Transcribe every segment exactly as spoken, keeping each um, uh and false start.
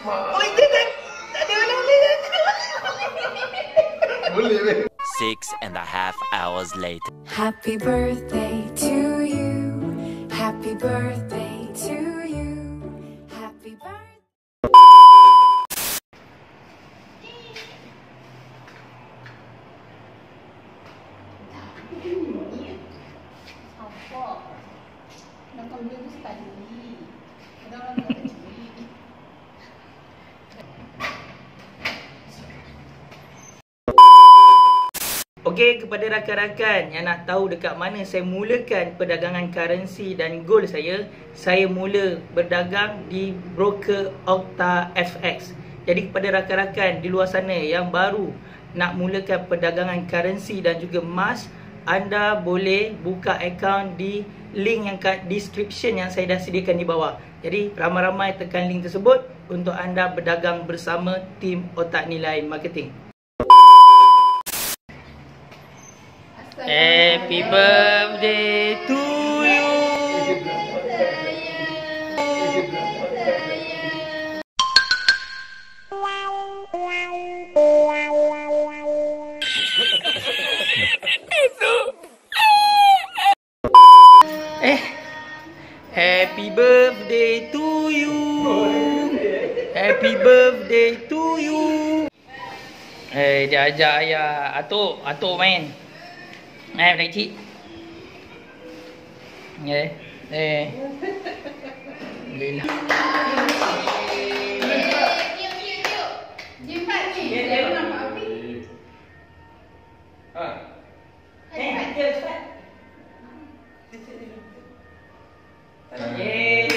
Oh, itu tak. Tak ada mana boleh. Boleh, weh. Six and a half hours later. Happy birthday to you. Happy birthday to you. Happy birthday. Apa? Nak kau beli tu sekali. Ada orang tak ada curi. Okey, kepada rakan-rakan yang nak tahu dekat mana saya mulakan perdagangan currency dan gold saya, saya mula berdagang di broker Okta F X. Jadi kepada rakan-rakan di luar sana yang baru nak mulakan perdagangan currency dan juga emas, anda boleh buka akaun di link yang kat description yang saya dah sediakan di bawah. Jadi ramai-ramai tekan link tersebut untuk anda berdagang bersama tim Otak Nilai Marketing. Happy birthday to you. Eh, happy birthday to you. Happy birthday to you. Eh, dia ajak ayah atuk, atuk main. Eh, naik cik. Eh, eh. Alhamdulillah. Jembat ni. Dia nampak api. Ha. Eh, dia cepat. Eh.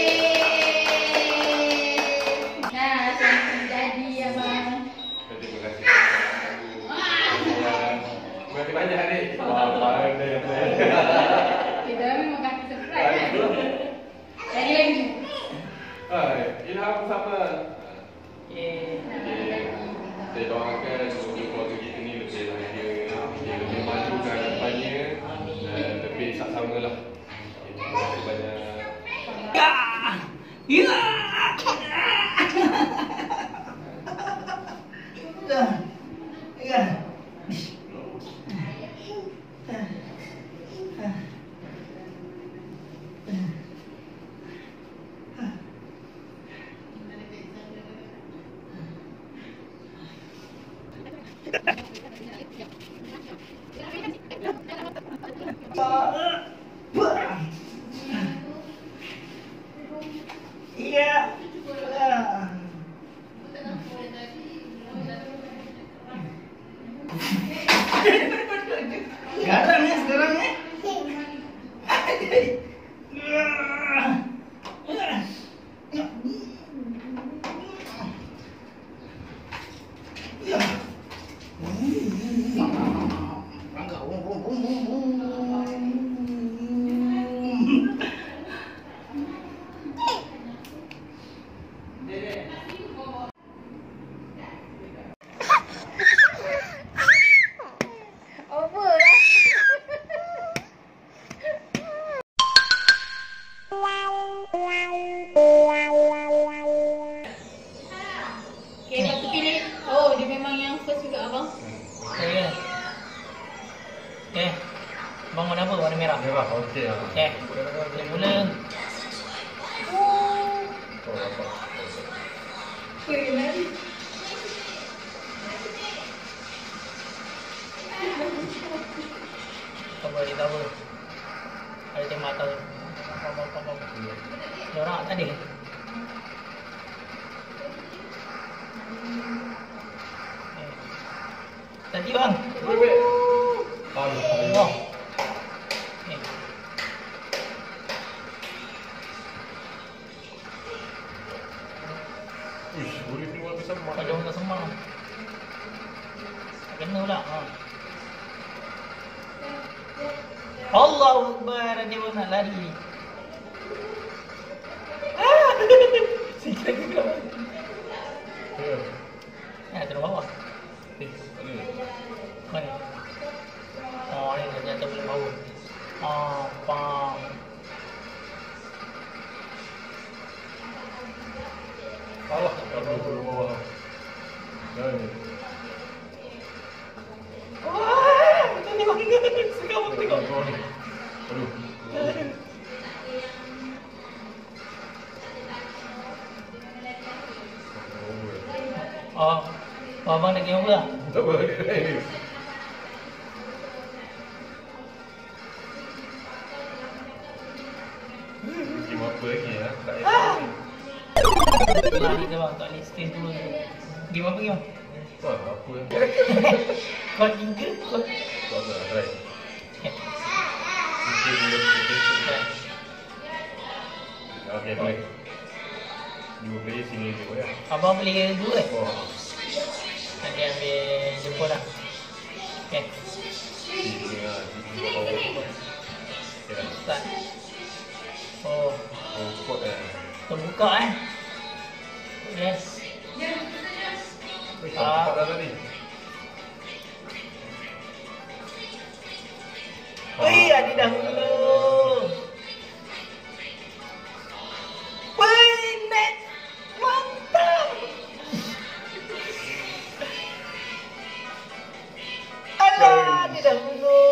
Nah, selamat jadi abang. Terima kasih. Terima kasih banyak, Adik. Wah, pandai, pandai. Kita memang kaki surprise kan? Lagi lagi. Hai, Ilham sama. Eh. Saya doakan semoga keluarga kita ni lebih bahagia, dia lebih maju ke depannya, dan lebih sama lah. Terima kasih banyak. Ya. Ya. Ya. Iya. Garang ya sekarang ya. Okay, lepas tu pilih. Oh, dia memang yang first juga abang. Okey. Okey. Bangun apa warna merah? Merah, okey. Okey. Kita mula. Coba dia tahu. Ada tembak mata. Dia orang tadi. Tadi bang. Allah. Eh. Uish, boleh keluar ke semak. Ada orang tak semang. Tak kena pula. Ha. Allahu Akbar, dia pun nak lari. Ah. Sikit juga. Ya. Eh, terus bawah. Eh, mana? Oh, ni ternyata boleh bau. Ah, pam. Allah. turun bawah. Jangan ni. Wah, macam ni banget. Suka aku tengok. Aduh. Oh, oh abang nak game apa lah? Tak apa, ni. Game apa lagi ya? Tak payah. Nah, ni bang, tak boleh stage dua. Game apa game? Wah, apa ya? Kod tiga, kod. Tak apa, try. Okey, boleh. Dua player sini je boleh. Abang boleh dua eh? Oh. Nanti ambil jemput lah. Okay. Sini lah. Sini power. Okey dah. Start. Oh, Oh, spot eh. terbuka eh. Yes. Weh, tak cepat dah tadi. Wih, adik dahulu. Wih, net. Mantap. Alah, adik dahulu.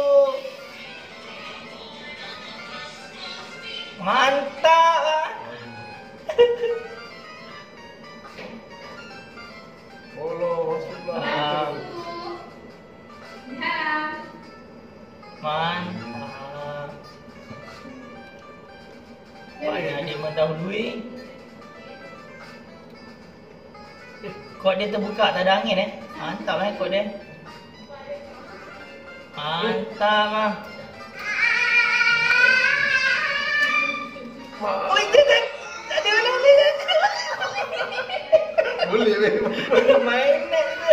Mantap ah. Allah, masuklah. Ah. Mantap. Banyak adik mendahului. Kod dia terbuka, tak ada angin eh. Mantap eh kod dia. Mantap ah. Oh, dia tak ada mana ni. Boleh weh. Main net je.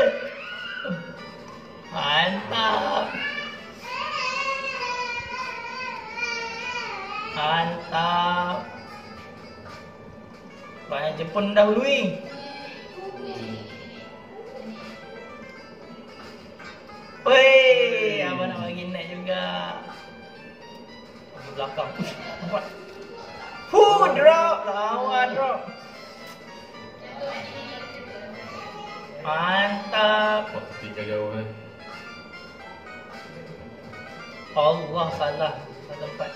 Mantap. Mantap. Banyak Jepun dahului. Weh, abang nak bagi net juga. Di belakang. Nampak? Fuh, drop. Lawa drop. Mantap. Wah, tinggal jauh eh. Allah, salah. Salah tempat.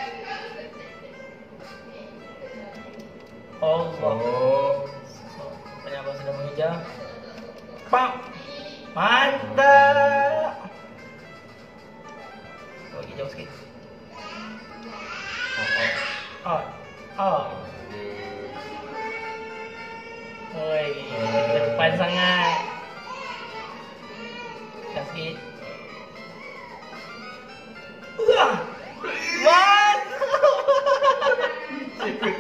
Allah. Oh. Banyak abang sudah mengejar. Pam. Mantap. Bagi jauh sikit. Oh, oh. Ah. Ah. Oi, depan sangat. Sikit. Wah. Mantap.